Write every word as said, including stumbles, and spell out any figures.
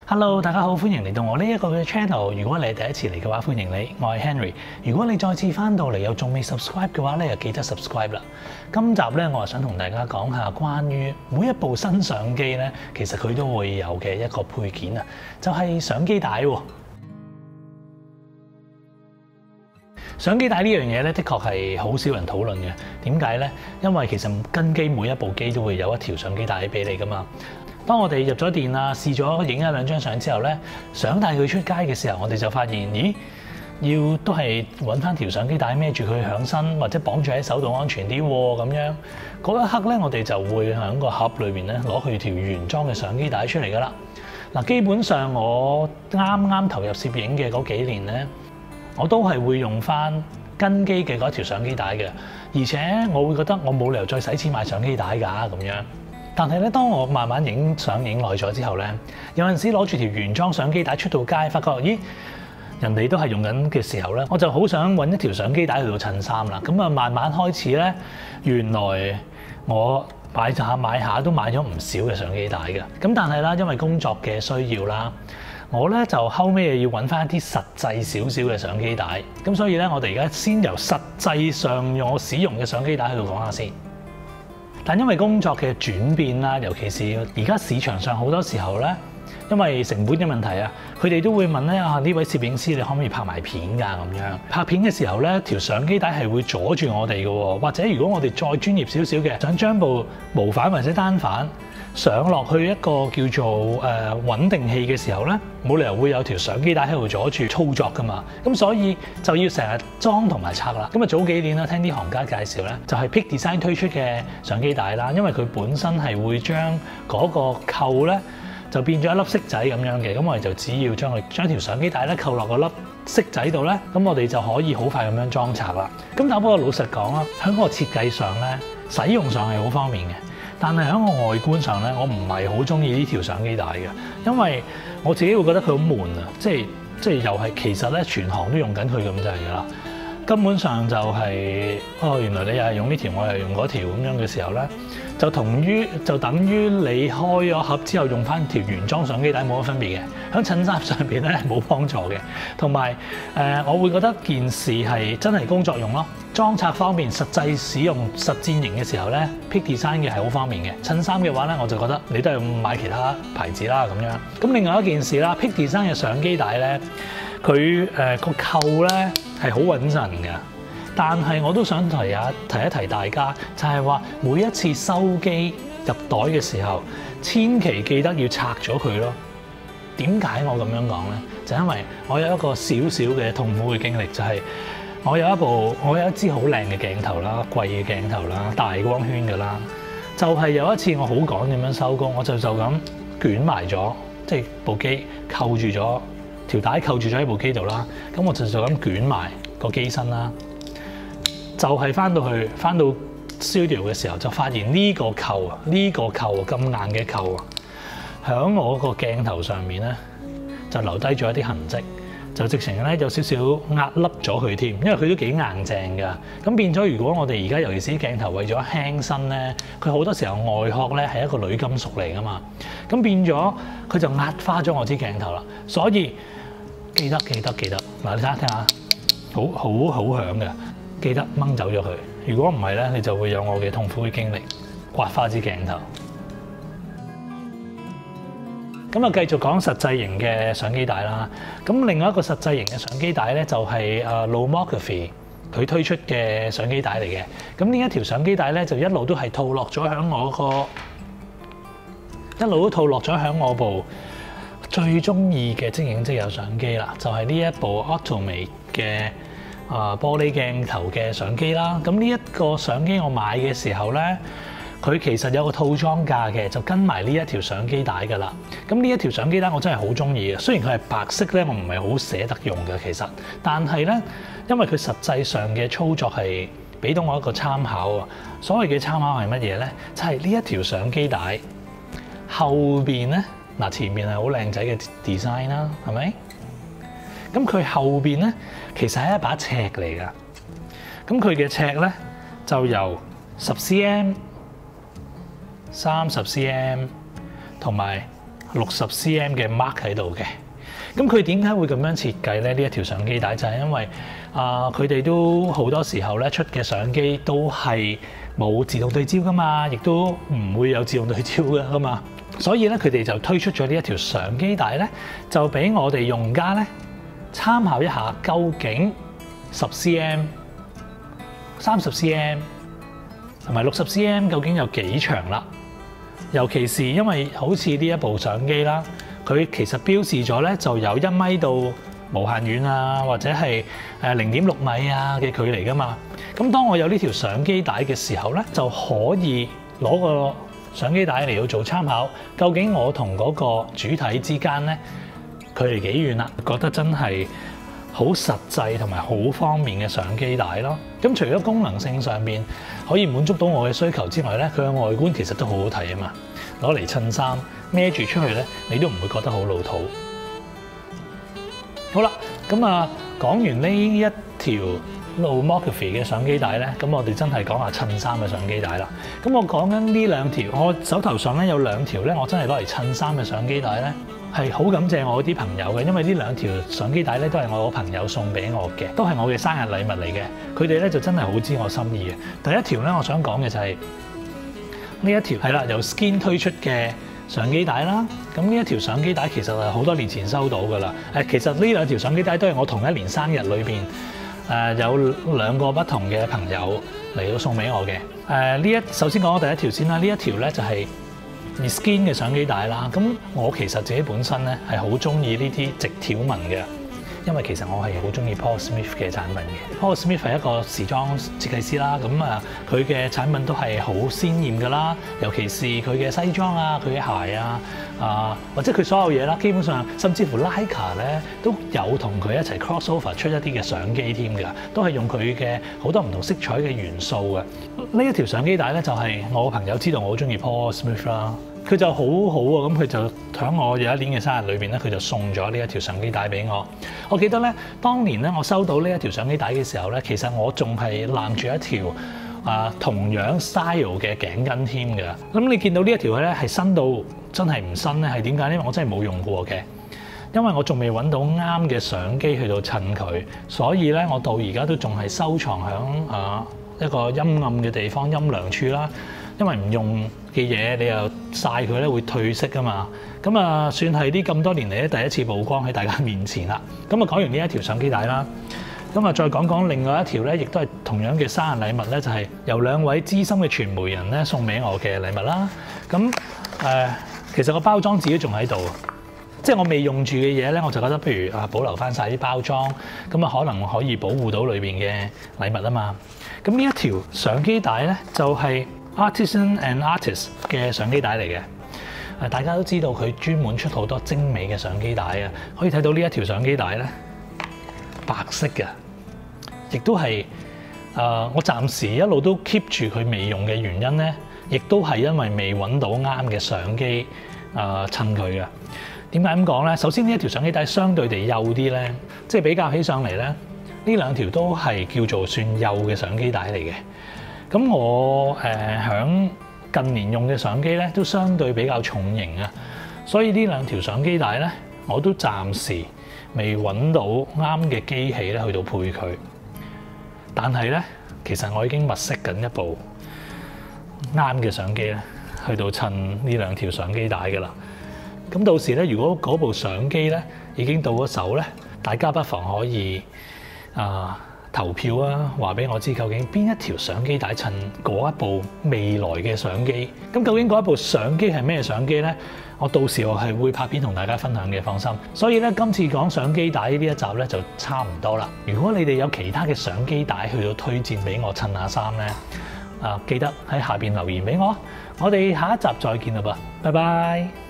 Hello， 大家好，歡迎嚟到我呢一個嘅 channel。如果你係第一次嚟嘅話，歡迎你，我係 Henry。如果你再次翻到嚟又仲未 subscribe 嘅話咧，又記得 subscribe 啦。今集咧，我係想同大家講下關於每一部新相機咧，其實佢都會有嘅一個配件啊，就係相機帶喎。相機帶呢樣嘢咧，的確係好少人討論嘅。點解咧？因為其實跟機每一部機都會有一條相機帶俾你噶嘛。當我哋入咗電啊，試咗影一兩張相之後咧，想帶佢出街嘅時候，我哋就發現，咦，要都係揾翻條相機帶孭住佢響身，或者綁住喺手度安全啲喎。咁樣嗰一刻咧，我哋就會喺個盒裏邊咧攞佢條原裝嘅相機帶出嚟噶啦。嗱，基本上我啱啱投入攝影嘅嗰幾年咧，我都係會用翻跟機嘅嗰條相機帶嘅，而且我會覺得我冇理由再使錢買相機帶㗎咁樣。但係咧，當我慢慢影相影耐咗之後咧，有陣時攞住條原裝相機帶出到街，發覺咦，人哋都係用緊嘅時候咧，我就好想揾一條相機帶去到襯衫啦。咁啊，慢慢開始咧，原來我買下買下都買咗唔少嘅相機帶嘅。咁但係啦，因為工作嘅需要啦，我咧就後尾要揾翻一啲實際少少嘅相機帶。咁所以咧，我哋而家先由實際上我使用嘅相機帶喺度講下先。但因為工作嘅轉變啦，尤其是而家市場上好多時候咧，因為成本嘅問題啊，佢哋都會問咧啊，呢位攝影師你可唔可以拍埋片㗎咁樣？拍片嘅時候咧，條相機帶係會阻住我哋嘅喎，或者如果我哋再專業少少嘅，想將部無反或者單反上落去一個叫做誒穩定器嘅時候咧，冇理由會有條相機帶喺度阻住操作㗎嘛。咁所以就要成日裝同埋拆啦。咁啊早幾年啦，聽啲行家介紹咧，就係 Peak Design 推出嘅相機帶啦，因為佢本身係會將嗰個扣咧就變咗一粒色仔咁樣嘅，咁我哋就只要將佢將條相機帶咧扣落個粒色仔度咧，咁我哋就可以好快咁樣裝拆啦。咁但不過老實講啦，喺個設計上咧，使用上係好方便嘅。但係喺個外觀上咧，我唔係好中意呢條相機帶嘅，因為我自己會覺得佢好悶啊！即係即係又係其實咧，全行都用緊佢咁滯㗎啦。根本上就係、是、哦，原來你又係用呢條，我又用嗰條咁樣嘅時候咧，就同於就等於你開咗盒之後用翻條原裝相機帶冇乜分別嘅。喺襯衫上邊咧冇幫助嘅，同埋誒，我會覺得件事係真係工作用咯。裝拆方面，實際使用實戰型嘅時候咧 ，Peak Design 嘅係好方便嘅。襯衫嘅話咧，我就覺得你都係買其他牌子啦咁樣。咁另外一件事啦 ，Peak Design 嘅相機帶咧，佢誒個扣咧係好穩陣嘅。但係我都想提下提一提大家，就係話每一次收機入袋嘅時候，千祈記得要拆咗佢咯。點解我咁樣講咧？就因為我有一個少少嘅痛苦嘅經歷，就係我有一部我有一支好靚嘅鏡頭啦，貴嘅鏡頭啦，大光圈㗎啦。就係有一次我好趕咁樣收工，我就就咁捲埋咗，即係部機扣住咗條帶扣住咗喺部機度啦。咁我就就咁捲埋個機身啦。就係翻到去翻到 studio 嘅時候，就發現呢個扣啊，呢個扣啊咁硬嘅扣啊，喺我個鏡頭上面咧就留低咗一啲痕跡，就直情咧有少少壓凹咗佢添，因為佢都幾硬淨㗎。咁變咗，如果我哋而家尤其是啲鏡頭為咗輕身咧，佢好多時候外殼咧係一個鋁金屬嚟㗎嘛，咁變咗佢就壓花咗我支鏡頭啦。所以記得記得記得嗱，你睇下聽下，好好好響嘅。記得掹走咗佢，如果唔係咧，你就會有我嘅痛苦嘅經歷，刮花支鏡頭。咁啊，繼續講實際型嘅相機帶啦。咁另外一個實際型嘅相機帶咧，就係誒 Lomography 佢推出嘅相機帶嚟嘅。咁呢一條相機帶咧，就一路都係套落咗喺我個，一路都套落咗喺我部最中意嘅即影即有相機啦，就係呢一部 Automate 嘅。啊，玻璃鏡頭嘅相機啦，咁呢一個相機我買嘅時候咧，佢其實有個套裝價嘅，就跟埋呢一條相機帶㗎啦。咁呢一條相機帶我真係好中意嘅，雖然佢係白色咧，我唔係好捨得用嘅其實，但係咧，因為佢實際上嘅操作係俾到我一個參考啊。所謂嘅參考係乜嘢咧？就係呢一條相機帶後邊咧，嗱前面係好靚仔嘅 design 啦，係咪？咁佢後邊咧，其實係一把尺嚟㗎。咁佢嘅尺咧就由十 cm、三十 cm 同埋六十 cm 嘅 mark 喺度嘅。咁佢點解會咁樣設計咧？呢一條相機帶就係因為啊，佢哋都好多時候咧出嘅相機都係冇自動對焦噶嘛，亦都唔會有自動對焦噶嘛。所以咧，佢哋就推出咗呢一條相機帶咧，就俾我哋用家咧參考一下，究竟十 cm、三十 cm 同埋六十 cm 究竟有幾長啦？尤其是因為好似呢一部相機啦，佢其實標示咗咧就有一米到無限遠啊，或者係誒零點六米啊嘅距離噶嘛。咁當我有呢條相機帶嘅時候咧，就可以攞個相機帶嚟到做參考，究竟我同嗰個主體之間咧距離幾遠啦？覺得真係好實際同埋好方便嘅相機帶咯。咁除咗功能性上面可以滿足到我嘅需求之外咧，佢嘅外觀其實都好好睇啊嘛。攞嚟襯衫孭住出去咧，你都唔會覺得好老土。好啦，咁啊講完呢一條 Lomography 嘅相機帶咧，咁我哋真係講下襯衫嘅相機帶啦。咁我講緊呢兩條，我手頭上咧有兩條咧，我真係攞嚟襯衫嘅相機帶咧，係好感謝我啲朋友嘅，因為呢兩條相機帶咧都係我個朋友送俾我嘅，都係我嘅生日禮物嚟嘅。佢哋咧就真係好知我心意嘅。第一條咧，我想講嘅就係呢一條係啦，由 Skin 推出嘅相機帶啦。咁呢一條相機帶其實係好多年前收到㗎啦。誒，其實呢兩條相機帶都係我同一年生日裏邊誒有兩個不同嘅朋友嚟到送俾我嘅。誒呢一首先講我第一條先啦，呢一條咧就係 Skin 嘅相機帶啦。咁我其實自己本身咧係好中意呢啲直條紋嘅。因為其實我係好中意 Paul Smith 嘅產品嘅。Paul Smith 係一個時裝設計師啦，咁啊佢嘅產品都係好鮮豔㗎啦，尤其是佢嘅西裝啊、佢嘅鞋啊，啊或者佢所有嘢啦，基本上甚至乎 Leica 咧都有同佢一齊 crossover 出一啲嘅相機添㗎，都係用佢嘅好多唔同色彩嘅元素嘅。呢一條相機帶咧就係我個朋友知道我好中意 Paul Smith 啦。佢就好好喎，咁佢就喺我有一年嘅生日裏邊咧，佢就送咗呢一條相機帶俾我。我記得咧，當年咧我收到呢一條相機帶嘅時候咧，其實我仲係攬住一條啊同樣 style 嘅頸巾添㗎。咁你見到呢一條咧係新到真係唔新咧，係點解？因為我真係冇用過嘅，因為我仲未揾到啱嘅相機去到襯佢，所以咧我到而家都仲係收藏喺啊一個陰暗嘅地方、陰涼處啦。因為唔用嘅嘢，你又曬佢咧會褪色㗎嘛。咁啊，算係啲咁多年嚟咧第一次曝光喺大家面前啦。咁啊，講完呢一條相機帶啦，咁啊，再講講另外一條咧，亦都係同樣嘅生日禮物咧，就係由兩位資深嘅傳媒人咧送俾我嘅禮物啦。咁誒，其實個包裝紙都仲喺度，即係我未用住嘅嘢咧，我就覺得不如啊保留翻晒啲包裝，咁啊可能可以保護到裏邊嘅禮物啊嘛。咁呢一條相機帶咧就係Artisan and Artist 嘅相機帶嚟嘅。誒，大家都知道佢專門出好多精美嘅相機帶啊，可以睇到呢一條相機帶咧，白色嘅，亦都係誒我暫時一路都 keep 住佢未用嘅原因咧，亦都係因為未揾到啱嘅相機誒襯佢嘅。點解咁講咧？首先呢一條相機帶相對地幼啲咧，即係比較起上嚟咧，呢兩條都係叫做算幼嘅相機帶嚟嘅。咁我誒響、呃、近年用嘅相機咧，都相對比較重型啊，所以呢兩條相機帶咧，我都暫時未揾到啱嘅機器咧去到配佢。但係咧，其實我已經物色緊一部啱嘅相機咧，去到襯呢兩條相機帶㗎啦。咁到時咧，如果嗰部相機咧已經到咗手咧，大家不妨可以啊〜、呃投票啊！話俾我知究竟邊一條相機帶襯嗰一部未來嘅相機？咁究竟嗰一部相機係咩相機呢？我到時我係會拍片同大家分享嘅，放心。所以咧，今次講相機帶呢一集咧就差唔多啦。如果你哋有其他嘅相機帶去到推薦俾我襯下衫咧，啊記得喺下邊留言俾我。我哋下一集再見啦噃，拜拜。